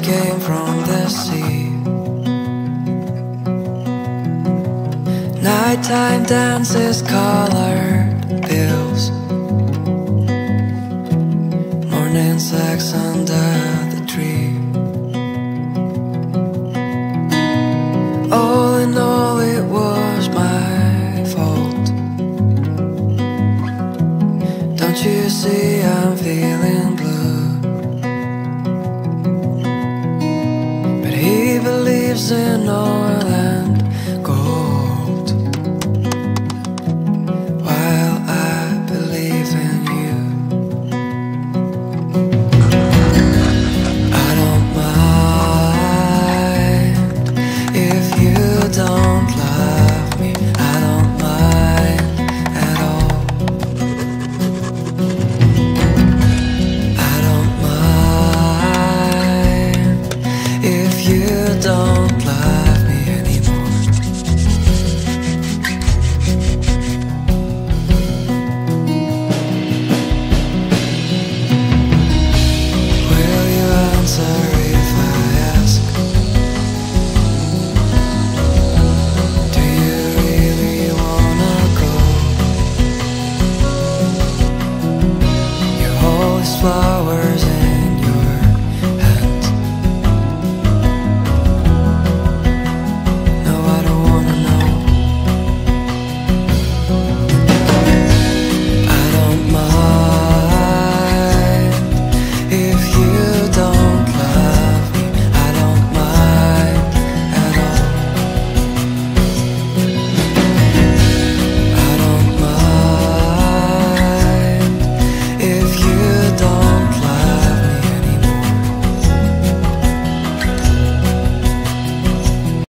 came from the sea. Nighttime dances, colored pills, morning sex under the tree. All in all, it was my fault. Don't you see I'm feeling blue? But he believes in all